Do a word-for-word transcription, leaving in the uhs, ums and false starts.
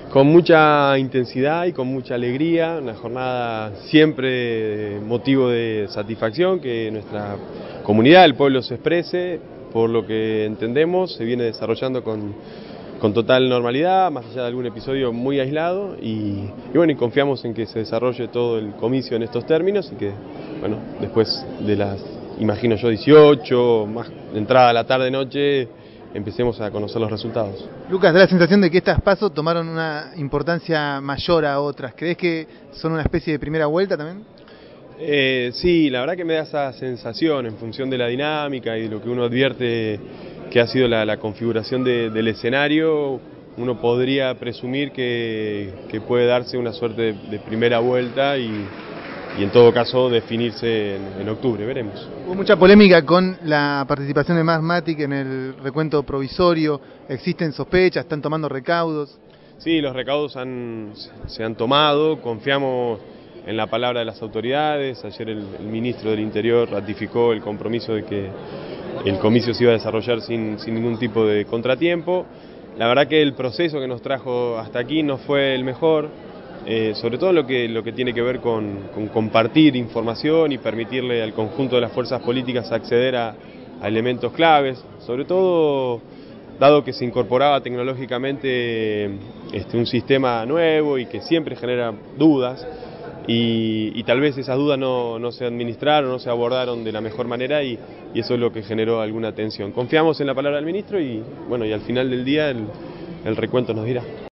Con mucha intensidad y con mucha alegría, una jornada siempre motivo de satisfacción, que nuestra comunidad, el pueblo se exprese por lo que entendemos, se viene desarrollando con, con total normalidad, más allá de algún episodio muy aislado, y, y bueno, y confiamos en que se desarrolle todo el comicio en estos términos y que, bueno, después de las, imagino yo, dieciocho, más entrada a la tarde-noche, empecemos a conocer los resultados. Lucas, da la sensación de que estas PASO tomaron una importancia mayor a otras. ¿Crees que son una especie de primera vuelta también? Eh, sí, la verdad que me da esa sensación en función de la dinámica y de lo que uno advierte que ha sido la, la configuración de, del escenario. Uno podría presumir que, que puede darse una suerte de, de primera vuelta y, y en todo caso definirse en, en octubre, veremos. Hubo mucha polémica con la participación de Más Matic en el recuento provisorio, existen sospechas, están tomando recaudos. Sí, los recaudos han, se han tomado, confiamos en la palabra de las autoridades. Ayer el, el ministro del Interior ratificó el compromiso de que el comicio se iba a desarrollar sin, sin ningún tipo de contratiempo. La verdad que el proceso que nos trajo hasta aquí no fue el mejor, eh, sobre todo lo que, lo que tiene que ver con, con compartir información y permitirle al conjunto de las fuerzas políticas acceder a, a elementos claves, sobre todo dado que se incorporaba tecnológicamente este, un sistema nuevo y que siempre genera dudas. Y, y tal vez esas dudas no, no se administraron, no se abordaron de la mejor manera y, y eso es lo que generó alguna tensión. Confiamos en la palabra del ministro y bueno, y al final del día el, el recuento nos dirá.